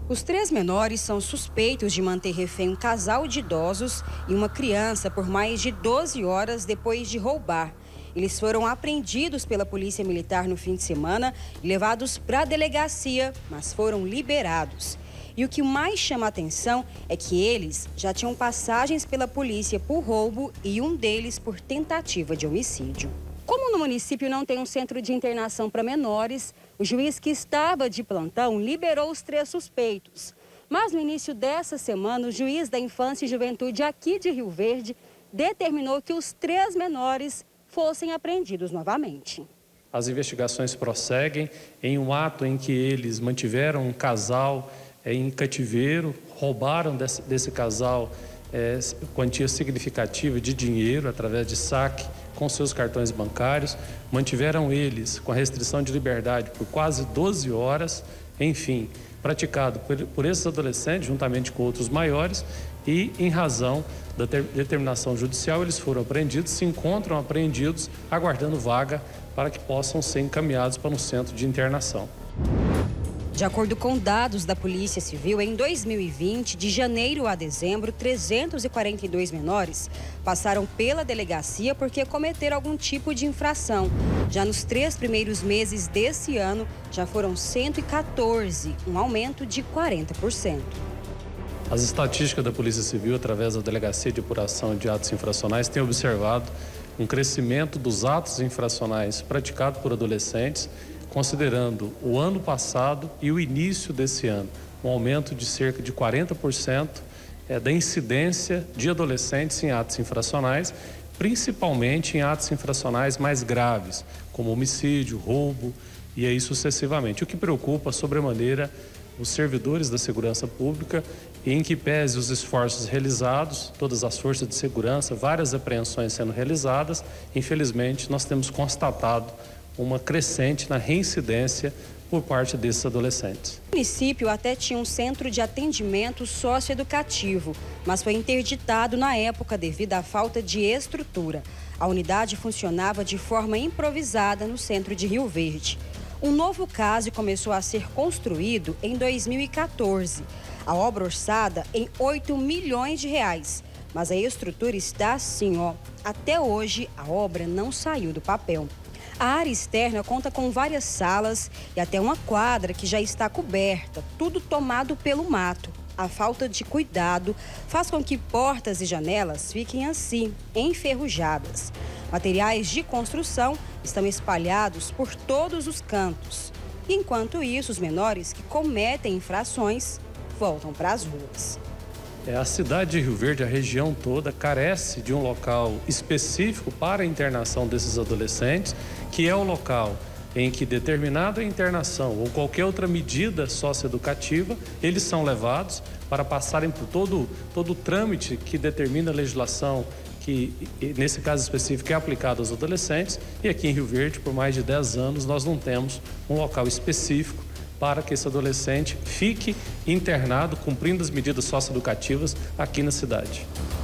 Os 3 menores são suspeitos de manter refém um casal de idosos e uma criança por mais de 12 horas depois de roubar. Eles foram apreendidos pela Polícia Militar no fim de semana e levados para a delegacia, mas foram liberados. E o que mais chama a atenção é que eles já tinham passagens pela polícia por roubo e um deles por tentativa de homicídio. Como no município não tem um centro de internação para menores, o juiz que estava de plantão liberou os 3 suspeitos. Mas no início dessa semana, o juiz da Infância e Juventude aqui de Rio Verde determinou que os 3 menores fossem apreendidos novamente. As investigações prosseguem em um ato em que eles mantiveram um casal em cativeiro, roubaram desse casal quantia significativa de dinheiro através de saque com seus cartões bancários, mantiveram eles com a restrição de liberdade por quase 12 horas, enfim, praticado por esses adolescentes juntamente com outros maiores e em razão da determinação judicial eles foram apreendidos, se encontram apreendidos aguardando vaga para que possam ser encaminhados para um centro de internação. De acordo com dados da Polícia Civil, em 2020, de janeiro a dezembro, 342 menores passaram pela delegacia porque cometeram algum tipo de infração. Já nos 3 primeiros meses desse ano, já foram 114, um aumento de 40%. As estatísticas da Polícia Civil, através da Delegacia de Apuração de Atos Infracionais, têm observado um crescimento dos atos infracionais praticados por adolescentes, considerando o ano passado e o início desse ano, um aumento de cerca de 40% da incidência de adolescentes em atos infracionais, principalmente em atos infracionais mais graves, como homicídio, roubo e aí sucessivamente. O que preocupa sobremaneira os servidores da segurança pública, em que pese os esforços realizados, todas as forças de segurança, várias apreensões sendo realizadas, infelizmente nós temos constatado uma crescente na reincidência por parte desses adolescentes. O município até tinha um centro de atendimento socioeducativo, mas foi interditado na época devido à falta de estrutura. A unidade funcionava de forma improvisada no centro de Rio Verde. Um novo CASE começou a ser construído em 2014. A obra orçada em 8 milhões de reais. Mas a estrutura está assim, ó. Até hoje, a obra não saiu do papel. A área externa conta com várias salas e até uma quadra que já está coberta, tudo tomado pelo mato. A falta de cuidado faz com que portas e janelas fiquem assim, enferrujadas. Materiais de construção estão espalhados por todos os cantos. Enquanto isso, os menores que cometem infrações voltam para as ruas. A cidade de Rio Verde, a região toda, carece de um local específico para a internação desses adolescentes, que é o local em que determinada internação ou qualquer outra medida socioeducativa, eles são levados para passarem por todo o trâmite que determina a legislação que, nesse caso específico, é aplicado aos adolescentes. E aqui em Rio Verde, por mais de 10 anos, nós não temos um local específico para que esse adolescente fique internado, cumprindo as medidas socioeducativas aqui na cidade.